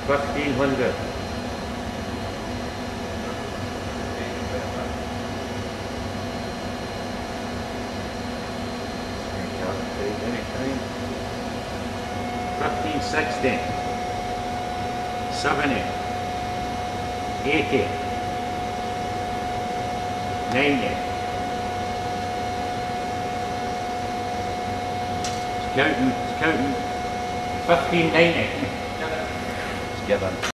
1500. Anytime. 1560. 70. 80. 90. It's counting. 1590. It's given.